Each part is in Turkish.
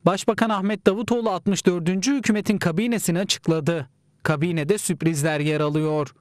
Başbakan Ahmet Davutoğlu 64. hükümetin kabinesini açıkladı. Kabinede sürprizler yer alıyor.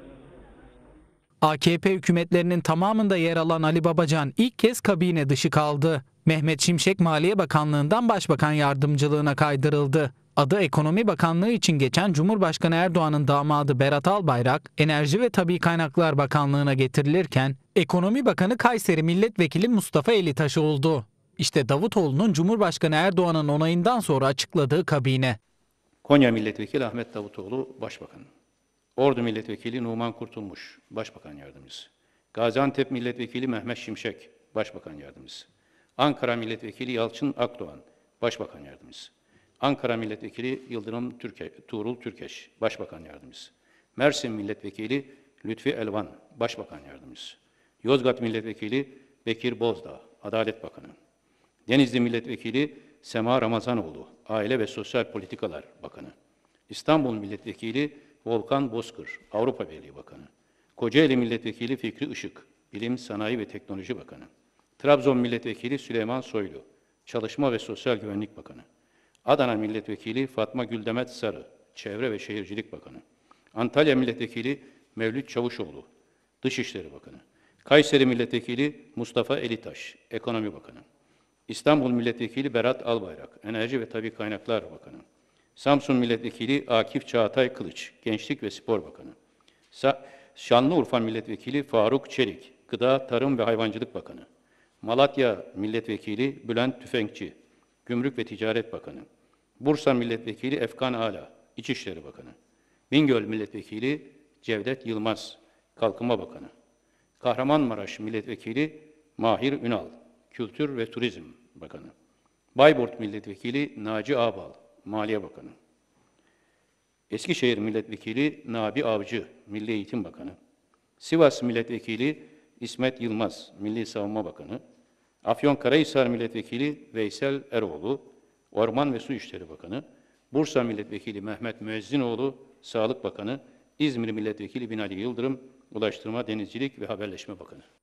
AKP hükümetlerinin tamamında yer alan Ali Babacan ilk kez kabine dışı kaldı. Mehmet Şimşek Maliye Bakanlığı'ndan Başbakan Yardımcılığına kaydırıldı. Adı Ekonomi Bakanlığı için geçen Cumhurbaşkanı Erdoğan'ın damadı Berat Albayrak, Enerji ve Tabii Kaynaklar Bakanlığı'na getirilirken, Ekonomi Bakanı Kayseri Milletvekili Mustafa Elitaş oldu. İşte Davutoğlu'nun Cumhurbaşkanı Erdoğan'ın onayından sonra açıkladığı kabine. Konya Milletvekili Ahmet Davutoğlu Başbakan. Ordu Milletvekili Numan Kurtulmuş Başbakan Yardımcısı. Gaziantep Milletvekili Mehmet Şimşek Başbakan Yardımcısı. Ankara Milletvekili Yalçın Akdoğan Başbakan Yardımcısı. Ankara Milletvekili Yıldırım Tuğrul Türkeş Başbakan Yardımcısı. Mersin Milletvekili Lütfi Elvan Başbakan Yardımcısı. Yozgat Milletvekili Bekir Bozdağ Adalet Bakanı. Denizli Milletvekili Sema Ramazanoğlu Aile ve Sosyal Politikalar Bakanı. İstanbul Milletvekili Volkan Bozkır Avrupa Birliği Bakanı. Kocaeli Milletvekili Fikri Işık Bilim, Sanayi ve Teknoloji Bakanı. Trabzon Milletvekili Süleyman Soylu Çalışma ve Sosyal Güvenlik Bakanı. Adana Milletvekili Fatma Güldemet Sarı Çevre ve Şehircilik Bakanı. Antalya Milletvekili Mevlüt Çavuşoğlu Dışişleri Bakanı. Kayseri Milletvekili Mustafa Elitaş Ekonomi Bakanı. İstanbul Milletvekili Berat Albayrak Enerji ve Tabii Kaynaklar Bakanı. Samsun Milletvekili Akif Çağatay Kılıç Gençlik ve Spor Bakanı. Şanlıurfa Milletvekili Faruk Çelik Gıda, Tarım ve Hayvancılık Bakanı. Malatya Milletvekili Bülent Tüfekçi Gümrük ve Ticaret Bakanı. Bursa Milletvekili Efkan Ala İçişleri Bakanı. Bingöl Milletvekili Cevdet Yılmaz Kalkınma Bakanı. Kahramanmaraş Milletvekili Mahir Ünal Kültür ve Turizm Bakanı. Bayburt Milletvekili Naci Ağbal Maliye Bakanı. Eskişehir Milletvekili Nabi Avcı Milli Eğitim Bakanı. Sivas Milletvekili İsmet Yılmaz Milli Savunma Bakanı. Afyonkarahisar Milletvekili Veysel Eroğlu Orman ve Su İşleri Bakanı. Bursa Milletvekili Mehmet Müezzinoğlu Sağlık Bakanı. İzmir Milletvekili Binali Yıldırım Ulaştırma, Denizcilik ve Haberleşme Bakanı.